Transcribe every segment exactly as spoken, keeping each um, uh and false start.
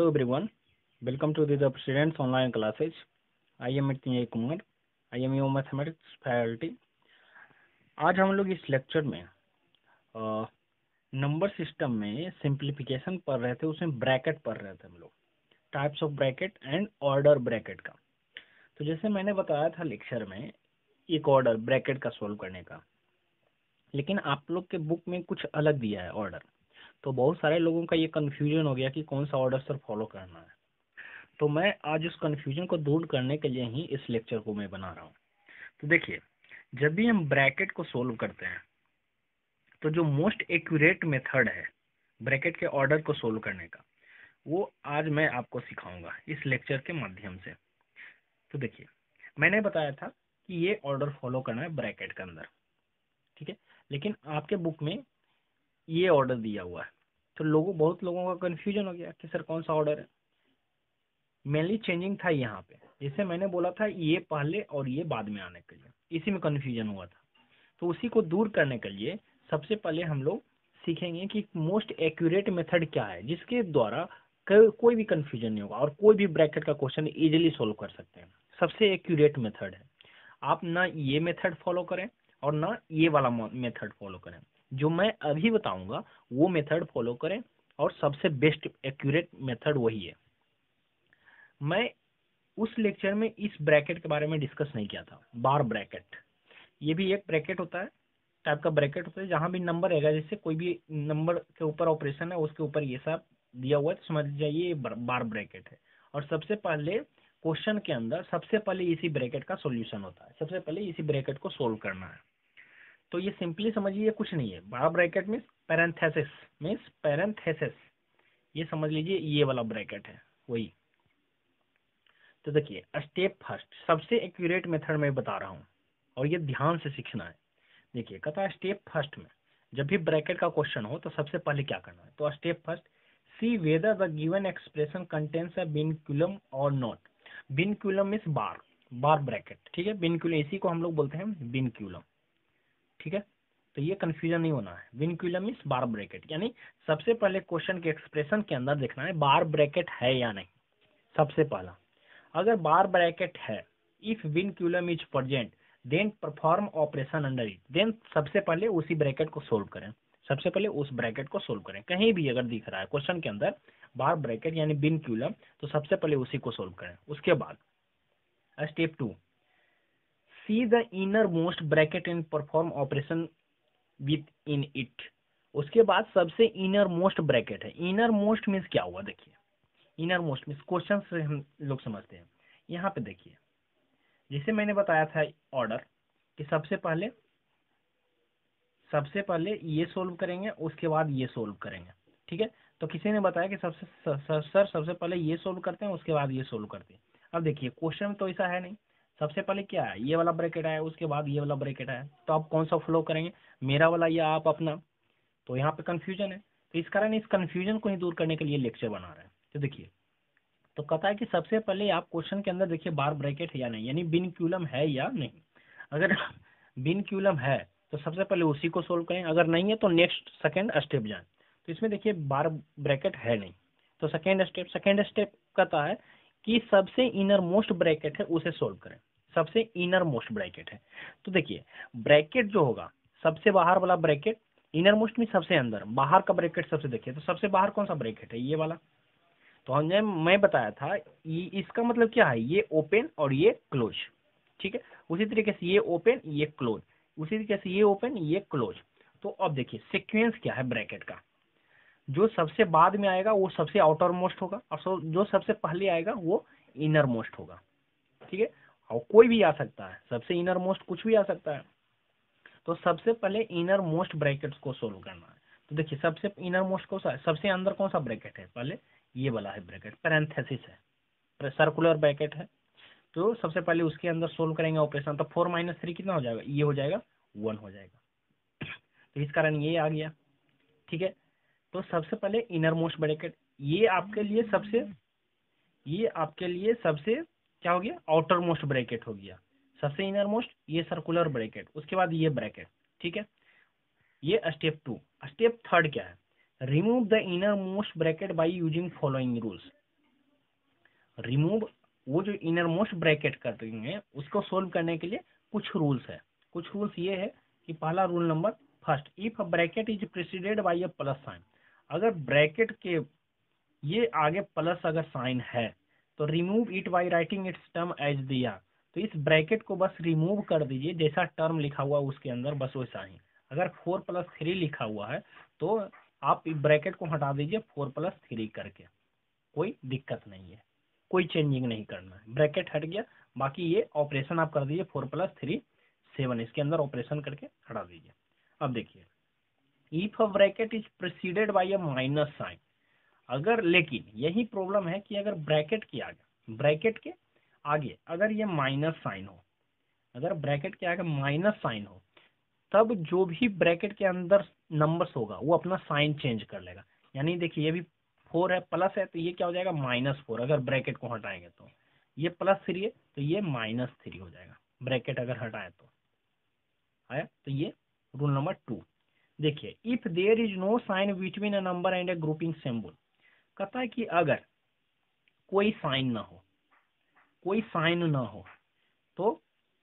everyone, welcome to the students online classes. I am Mrityunjay Kumar. I am your mathematics faculty. आज हम लोग इस lecture में number system में simplification पढ़ रहे थे, उसमें ब्रैकेट पढ़ रहे थे हम लोग, types of bracket and order bracket का। तो जैसे मैंने बताया था लेक्चर में एक ऑर्डर ब्रैकेट का सोल्व करने का, लेकिन आप लोग के बुक में कुछ अलग दिया है ऑर्डर। तो बहुत सारे लोगों का ये कन्फ्यूजन हो गया कि कौन सा ऑर्डर सर फॉलो करना है। तो मैं आज उस कन्फ्यूजन को दूर करने के लिए ही इस लेक्चर को मैं बना रहा हूँ। तो देखिए, जब भी हम ब्रैकेट को सोल्व करते हैं तो जो मोस्ट एक्यूरेट मेथड है ब्रैकेट के ऑर्डर को सोल्व करने का, वो आज मैं आपको सिखाऊंगा इस लेक्चर के माध्यम से। तो देखिए, मैंने बताया था कि ये ऑर्डर फॉलो करना है ब्रैकेट के अंदर, ठीक है, लेकिन आपके बुक में ये ऑर्डर दिया हुआ है। तो लोगों बहुत लोगों का कन्फ्यूजन हो गया कि सर कौन सा ऑर्डर है। मेनली चेंजिंग था यहाँ पे, जैसे मैंने बोला था ये पहले और ये बाद में आने के लिए, इसी में कन्फ्यूजन हुआ था। तो उसी को दूर करने के लिए सबसे पहले हम लोग सीखेंगे कि मोस्ट एक्यूरेट मेथड क्या है, जिसके द्वारा कोई भी कन्फ्यूजन नहीं होगा और कोई भी ब्रैकेट का क्वेश्चन इजीली सोल्व कर सकते हैं। सबसे एक्यूरेट मेथड है, आप ना ये मेथड फॉलो करें और ना ये वाला मेथड फॉलो करें। जो मैं अभी बताऊंगा वो मेथड फॉलो करें और सबसे बेस्ट एक्यूरेट मेथड वही है। मैं उस लेक्चर में इस ब्रैकेट के बारे में डिस्कस नहीं किया था, बार ब्रैकेट। ये भी एक ब्रैकेट होता है, टाइप का ब्रैकेट होता है, जहां भी नंबर रहेगा, जैसे कोई भी नंबर के ऊपर ऑपरेशन है उसके ऊपर ये सब दिया हुआ है, तो समझ जाइए ये बार ब्रैकेट है। और सबसे पहले क्वेश्चन के अंदर सबसे पहले इसी ब्रैकेट का सॉल्यूशन होता है, सबसे पहले इसी ब्रैकेट को सोल्व करना है। तो ये सिंपली समझिए कुछ नहीं है, bar bracket means parenthesis, means parenthesis, ये समझ लीजिए ये वाला ब्रैकेट है वही। तो देखिए, स्टेप फर्स्ट सबसे एक्यूरेट मेथड मैं बता रहा हूँ और ये ध्यान से सीखना है। देखिए, कहता है स्टेप फर्स्ट में जब भी ब्रैकेट का क्वेश्चन हो तो सबसे पहले क्या करना है। तो step first, see whether the given expression contains a vinculum और not. Vinculum means bar, bar bracket, ठीक है। बिनक्यूलम इसी को हम लोग बोलते हैं बिनक्यूलम, ठीक है। तो ये कंफ्यूजन नहीं होना है, बिनक्यूलम मीन्स बार ब्रैकेट, यानी सबसे पहले क्वेश्चन के एक्सप्रेशन के अंदर देखना है बार ब्रैकेट है या नहीं। सबसे पहला, अगर बार ब्रैकेट है, if vinculum is present then perform operation under it, then सबसे पहले उसी ब्रैकेट को सोल्व करें। सबसे पहले उस ब्रैकेट को सोल्व करें, कहीं भी अगर दिख रहा है क्वेश्चन के अंदर बार ब्रैकेट यानी विनक्यूलम, तो सबसे पहले उसी को सोल्व करें। उसके बाद step two, see the inner most bracket and perform operation within इट। उसके बाद सबसे इनर मोस्ट ब्रैकेट है, इनर मोस्ट मीन्स क्या हुआ, देखिए इनर मोस्ट मीन्स क्वेश्चन से हम लोग समझते हैं। यहाँ पे देखिए, जैसे मैंने बताया था ऑर्डर कि सबसे पहले सबसे पहले ये सोल्व करेंगे, उसके बाद ये सोल्व करेंगे, ठीक है। तो किसी ने बताया कि सबसे सर, सर सबसे पहले ये सोल्व करते हैं उसके बाद ये सोल्व करते हैं। अब देखिए क्वेश्चन तो ऐसा है नहीं, सबसे पहले क्या है, ये वाला ब्रैकेट है, उसके बाद ये वाला ब्रैकेट है, तो आप कौन सा फॉलो करेंगे, मेरा वाला या आप अपना। तो यहाँ पे कंफ्यूजन है, तो इस कारण इस कंफ्यूजन को ही दूर करने के लिए लेक्चर बना रहे हैं। तो देखिए, तो कहता है कि सबसे पहले आप क्वेश्चन के अंदर देखिए बार ब्रैकेट है या नहीं, यानी बिनक्यूलम है या नहीं। अगर बिनक्यूलम है तो सबसे पहले उसी को सोल्व करें, अगर नहीं है तो नेक्स्ट सेकंड स्टेप जाएं। तो इसमें देखिए बार ब्रैकेट है नहीं, तो सेकंड स्टेप सेकंड स्टेप कहता है कि सबसे इनर मोस्ट ब्रैकेट है उसे सोल्व करें। सबसे इनर मोस्ट ब्रैकेट है, तो देखिए ब्रैकेट जो होगा सबसे बाहर वाला ब्रैकेट, इनर मोस्ट में सबसे अंदर, बाहर का ब्रैकेट सबसे, देखिए तो सबसे बाहर कौन सा ब्रैकेट है, ये वाला। तो हमने मैं बताया था ये, इसका मतलब क्या है, ये ओपन और ये क्लोज, ठीक है। उसी तरीके से ये ओपन ये क्लोज, उसी तरीके से ये ओपन ये क्लोज। तो अब देखिए सीक्वेंस क्या है ब्रैकेट का, जो सबसे बाद में आएगा वो सबसे आउटर मोस्ट होगा और जो सबसे पहले आएगा वो इनर मोस्ट होगा, ठीक है। और कोई भी आ सकता है, सबसे इनर मोस्ट कुछ भी आ सकता है। तो सबसे पहले इनर मोस्ट ब्रैकेट्स को सोल्व करना है। तो देखिए सबसे इनर मोस्ट कौन सा है, सबसे अंदर कौन सा ब्रैकेट है, पहले ये वाला है ब्रैकेट, पैरेंथेसिस है, सर्कुलर ब्रैकेट है। तो सबसे पहले उसके अंदर सोल्व करेंगे ऑपरेशन, तो फोर माइनस थ्री कितना हो जाएगा, ये हो जाएगा वन हो जाएगा। तो इस कारण ये आ गया, ठीक है। तो सबसे पहले इनर मोस्ट ब्रैकेट, ये आपके लिए सबसे ये आपके लिए सबसे क्या हो गया, आउटर मोस्ट ब्रैकेट हो गया, सबसे इनर मोस्ट ये सर्कुलर ब्रैकेट, उसके बाद ये ब्रैकेट, ठीक है। ये स्टेप टू। स्टेप थर्ड क्या है, remove the inner most bracket by using following rules. Remove वो जो इनर मोस्ट ब्रैकेट कर देंगे उसको सोल्व करने के लिए कुछ रूल्स है। कुछ रूल्स ये है कि पहला rule number first, if a bracket is preceded by a plus sign, अगर ब्रैकेट के ये आगे प्लस अगर साइन है तो remove it by writing its term as दिया, तो इस ब्रैकेट को बस रिमूव कर दीजिए, जैसा टर्म लिखा हुआ उसके अंदर बस वैसा ही। अगर फोर प्लस थ्री लिखा हुआ है तो आप ब्रैकेट को हटा दीजिए फोर प्लस थ्री करके, कोई दिक्कत नहीं है, कोई चेंजिंग नहीं करना है, ब्रैकेट हट गया। बाकी ये ऑपरेशन आप कर दीजिए फोर प्लस थ्री सेवन, इसके अंदर ऑपरेशन करके हटा दीजिए। अब देखिए, if a bracket is preceded by a minus sign, अगर, लेकिन यही प्रॉब्लम है कि अगर ब्रैकेट के आगे ब्रैकेट के आगे अगर ये माइनस साइन हो, अगर ब्रैकेट के आगे माइनस साइन हो तब जो भी ब्रैकेट के अंदर नंबर्स होगा वो अपना साइन चेंज कर लेगा। यानी देखिए ये भी फोर है प्लस है तो ये क्या हो जाएगा माइनस फोर, अगर ब्रैकेट को हटाएंगे तो ये प्लस थ्री है तो ये माइनस थ्री हो जाएगा, ब्रैकेट अगर हटाए तो आया। तो ये रूल नंबर टू। देखिए, if there is no sign between a number and a grouping symbol, कहता है कि अगर कोई साइन ना हो, कोई साइन ना हो तो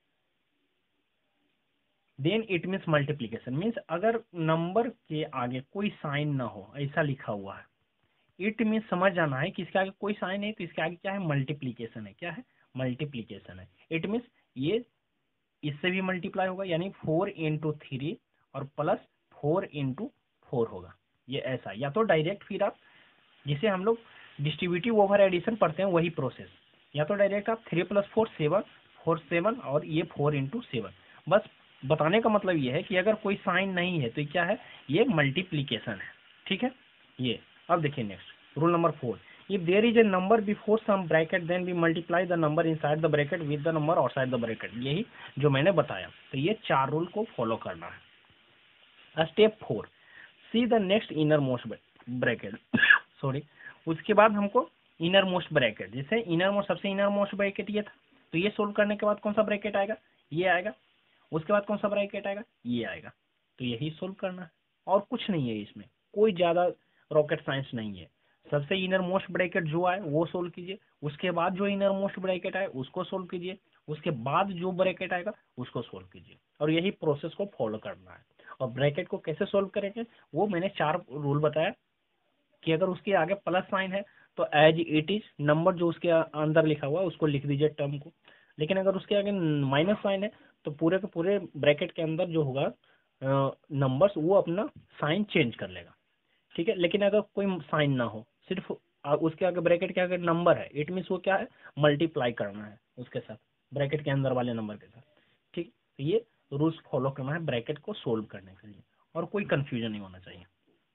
then it means multiplication, means अगर नंबर के आगे कोई साइन ना हो ऐसा लिखा हुआ है, इट मीन्स समझ जाना है कि इसके आगे कोई साइन है तो इसके आगे क्या है मल्टीप्लीकेशन है, क्या है मल्टीप्लीकेशन है। इट मीन्स ये इससे भी मल्टीप्लाई होगा, यानी फोर इंटू थ्री और प्लस फोर इंटू फोर होगा, ये ऐसा। या तो डायरेक्ट फिर आप जिसे हम लोग डिस्ट्रीब्यूटिव ओवर एडिशन पढ़ते हैं वही प्रोसेस, या तो डायरेक्ट आप three plus four seven, four seven और ये फोर इंटू सेवन। बस बताने का मतलब ये है कि अगर कोई साइन नहीं है तो क्या है, ये मल्टीप्लीकेशन है, ठीक है ये। अब देखिए next rule number four, if there is a number before some bracket then we multiply the number inside the bracket with the number outside the bracket, यही जो मैंने बताया। तो ये चार रूल को फॉलो करना है। Step four, see the next inner most bracket sorry, उसके बाद हमको इनर मोस्ट ब्रैकेट, जैसे इनर मोस्ट सबसे इनर मोस्ट ब्रैकेट ये था तो ये सोल्व करने के बाद कौन सा ब्रैकेट आएगा, ये आएगा। उसके बाद कौन सा ब्रैकेट आएगा, ये आएगा। तो यही सोल्व करना है और कुछ नहीं है इसमें, कोई ज्यादा रॉकेट साइंस नहीं है। सबसे इनर मोस्ट ब्रैकेट जो आए वो सोल्व कीजिए, उसके बाद जो इनर मोस्ट ब्रैकेट आए उसको सोल्व कीजिए, उसके बाद जो ब्रैकेट आएगा उसको सोल्व कीजिए, और यही प्रोसेस को फॉलो करना है। और ब्रैकेट को कैसे सोल्व करेंगे वो मैंने चार रूल बताया कि अगर उसके आगे प्लस साइन है तो एज इट इज नंबर जो उसके अंदर लिखा हुआ है उसको लिख दीजिए टर्म को, लेकिन अगर उसके आगे माइनस साइन है तो पूरे के पूरे ब्रैकेट के अंदर जो होगा नंबर्स वो अपना साइन चेंज कर लेगा, ठीक है। लेकिन अगर कोई साइन ना हो, सिर्फ उसके आगे ब्रैकेट के आगे नंबर है, इट मीन्स वो क्या है मल्टीप्लाई करना है उसके साथ, ब्रैकेट के अंदर वाले नंबर के साथ, ठीक। तो ये रूल्स फॉलो करना है ब्रैकेट को सोल्व करने के लिए, और कोई कंफ्यूजन नहीं होना चाहिए।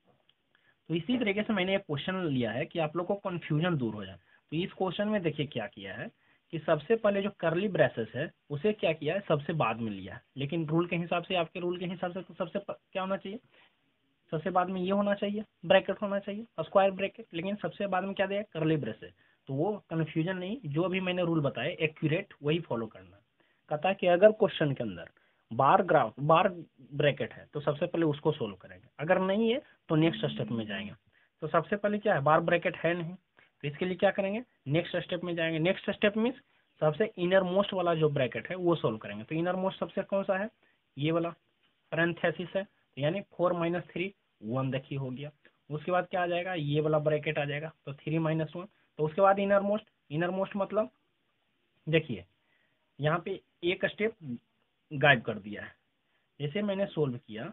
तो इसी तरीके से मैंने एक क्वेश्चन लिया है कि आप लोग को कंफ्यूजन दूर हो जाए। तो इस क्वेश्चन में देखिए क्या किया है कि सबसे पहले जो करली ब्रेसेस है उसे क्या किया है सबसे बाद में लिया है, लेकिन रूल के हिसाब से, आपके रूल के हिसाब से तो सबसे क्या होना चाहिए, सबसे बाद में ये होना चाहिए, ब्रैकेट होना चाहिए, स्क्वायर ब्रैकेट, लेकिन सबसे बाद में क्या दिया करली ब्रेसेस। तो वो कंफ्यूजन नहीं, जो अभी मैंने रूल बताया एक्यूरेट वही फॉलो करना। कहता है कि अगर क्वेश्चन के अंदर बार ग्राफ बार ब्रैकेट है तो सबसे पहले उसको सोल्व करेंगे, अगर नहीं है तो नेक्स्ट स्टेप में जाएंगे। तो सबसे पहले क्या है, बार ब्रैकेट है नहीं तो इसके लिए क्या करेंगे, नेक्स्ट स्टेप में जाएंगे। नेक्स्ट स्टेप मीन्स सबसे इनर मोस्ट वाला जो ब्रैकेट है वो सोल्व करेंगे। तो इनर मोस्ट सबसे कौन सा है, ये वाला पैरेंथेसिस है, यानी फोर माइनस थ्री वन देखिए हो गया। उसके बाद क्या आ जाएगा, ये वाला ब्रैकेट आ जाएगा, तो थ्री माइनस वन। तो उसके बाद इनर मोस्ट, इनर मोस्ट मतलब देखिए यहाँ पे एक स्टेप गायब कर दिया है। जैसे मैंने सोल्व किया,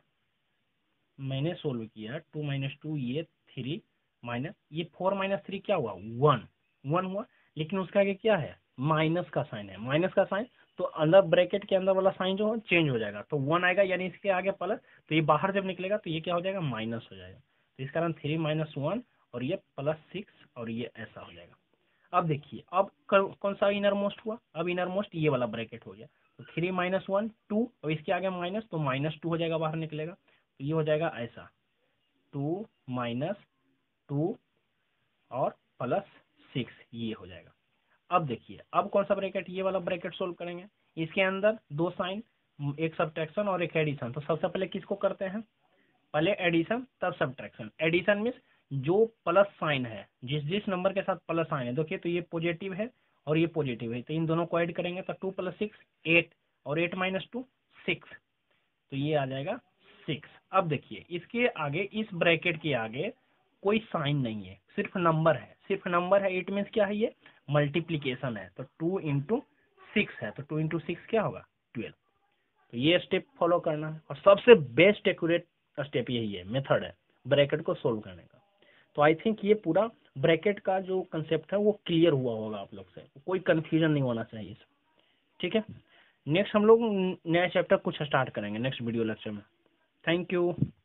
मैंने सोल्व किया टू माइनस टू ये थ्री माइनस ये फोर माइनस थ्री क्या हुआ वन, वन हुआ, लेकिन उसका आगे क्या है माइनस का साइन है, माइनस का साइन तो अंदर ब्रैकेट के अंदर वाला साइन जो है चेंज हो जाएगा, तो वन आएगा, यानी इसके आगे प्लस, तो ये बाहर जब निकलेगा तो ये क्या हो जाएगा माइनस हो जाएगा। तो इस कारण थ्री माइनस वन और ये प्लस सिक्स और ये ऐसा हो जाएगा। अब देखिए अब कौन सा इनर मोस्ट हुआ, अब इनर मोस्ट ये वाला ब्रैकेट हो गया, तो थ्री माइनस वन टू और इसके आगे माइनस, तो माइनस टू हो जाएगा बाहर निकलेगा, तो ये हो जाएगा ऐसा टू माइनस टू और प्लस सिक्स ये हो जाएगा। अब देखिए अब कौन सा ब्रैकेट, ये वाला ब्रैकेट सोल्व करेंगे, इसके अंदर दो साइन, एक सब्ट्रैक्शन और एक एडिशन। तो सबसे पहले किसको करते हैं, पहले एडिशन तब सब्ट्रैक्शन। एडिशन मीन्स जो प्लस साइन है, जिस जिस नंबर के साथ प्लस साइन है, देखिए तो ये पॉजिटिव है और ये पॉजिटिव है, तो इन दोनों को ऐड करेंगे तो टू प्लस सिक्स एट, और एट माइनस टू सिक्स, तो ये आ जाएगा सिक्स। अब देखिए इसके आगे, इस ब्रैकेट के आगे कोई साइन नहीं है, सिर्फ नंबर है, सिर्फ नंबर है। इट मीन्स क्या है, ये मल्टीप्लीकेशन है, तो टू इंटू सिक्स है, तो टू इंटू सिक्स क्या होगा, ट्वेल्व। तो ये स्टेप फॉलो करना है, और सबसे बेस्ट एक्यूरेट स्टेप यही है, मेथड है ब्रैकेट को सोल्व करने का। तो आई थिंक ये पूरा ब्रैकेट का जो कंसेप्ट है वो क्लियर हुआ होगा आप लोग से, कोई कंफ्यूजन नहीं होना चाहिए। ठीक है, नेक्स्ट हम लोग नया चैप्टर कुछ स्टार्ट करेंगे नेक्स्ट वीडियो लेक्चर में। Thank you.